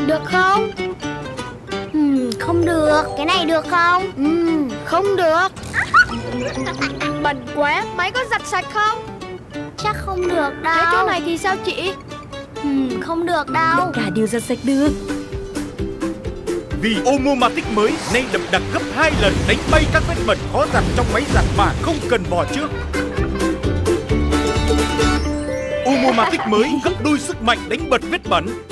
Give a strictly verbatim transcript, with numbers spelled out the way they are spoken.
Được không? uhm, Không được. Cái này được không? uhm, Không được. Bẩn quá, máy có giặt sạch không? Chắc không được đâu. Thế chỗ này thì sao chị? uhm, Không được đâu. Tất cả đều giặt sạch được. Vì Omomatic mới nay đậm đặc gấp hai lần, đánh bay các vết bẩn khó giặt trong máy giặt mà không cần vò trước. Omomatic mới gấp đôi sức mạnh đánh bật vết bẩn.